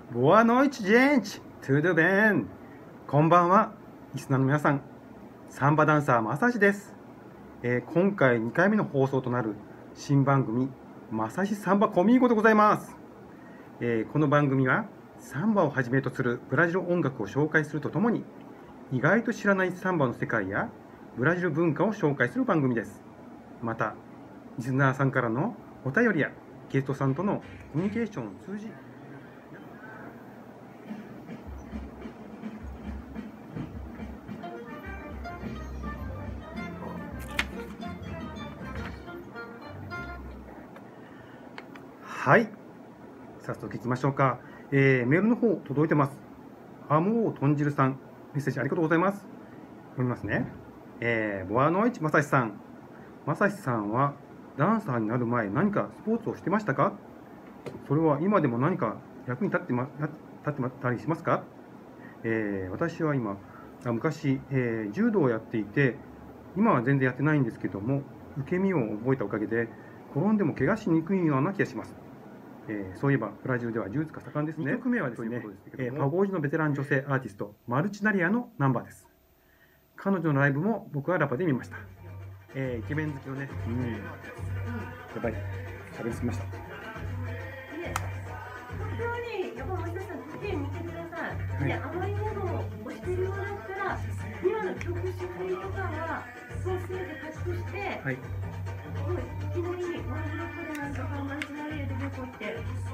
Boa noite, gente! Tudo bem? こんばんは、リスナーの皆さん。サンバダンサーまさしです。今回2回目の放送となる新番組、まさしサンバコミーゴでございます。この番組は、サンバをはじめとするブラジル音楽を紹介するとともに、意外と知らないサンバの世界やブラジル文化を紹介する番組です。また、リスナーさんからのお便りやゲストさんとのコミュニケーションを通じ、はい、早速いきましょうか。メールの方届いてます。アモーとんじるさん、メッセージありがとうございます。読みますね。ボアノイチまさしさん。まさしさんはダンサーになる前、何かスポーツをしてましたか？それは今でも何か役に立ってたりしますか？私は昔、柔道をやっていて、今は全然やってないんですけども、受け身を覚えたおかげで、転んでも怪我しにくいような気がします。そういえば、ブラジルでは柔術が盛んですね。2曲目はですね、パゴージのベテラン女性アーティスト、マルチナリアのナンバーです。彼女のライブも僕はラパで見ました。イケメン好きのね、やばい、喋りすぎました。 本当に、やっぱ松田さん、時計見てください。で、あまりにも押してるようだったら、今の曲種振りとかは、そうすべて隠して、 はい。 もういきなりワンブロックでなんとかマルチナリアで横って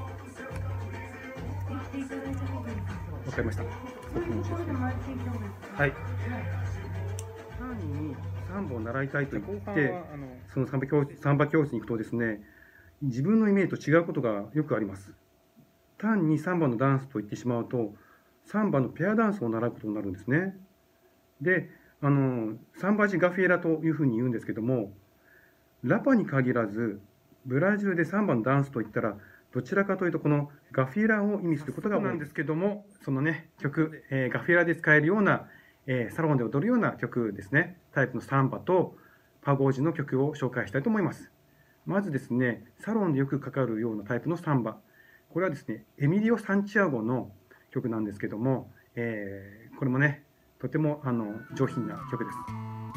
言っていただいた方がいいですよ。 わかりました。 そういうところで回っていった方がいいです。 はい。単にサンバを習いたいと言って、そのサンバ教室に行くとですね、自分のイメージと違うことがよくあります。単にサンバのダンスと言ってしまうと、サンバのペアダンスを習うことになるんですね。で、サンバジガフィエラというふうに言うんですけども、ラパに限らず、ブラジルでサンバのダンスといったら、どちらかというとこのガフィエラを意味することが多いんですけども、そのね、曲、ガフィエラで使えるような、サロンで踊るような曲ですね、タイプのサンバとパゴージの曲を紹介したいと思います。まずですね、サロンでよくかかるようなタイプのサンバ。これはですね、エミリオ・サンチアゴの曲なんですけども、これもね、とても上品な曲です。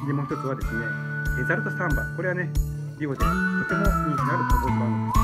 で、もう一つはですね、エザルト・サンバ。これはね、リオでとても人気のあるパゴージバンドです。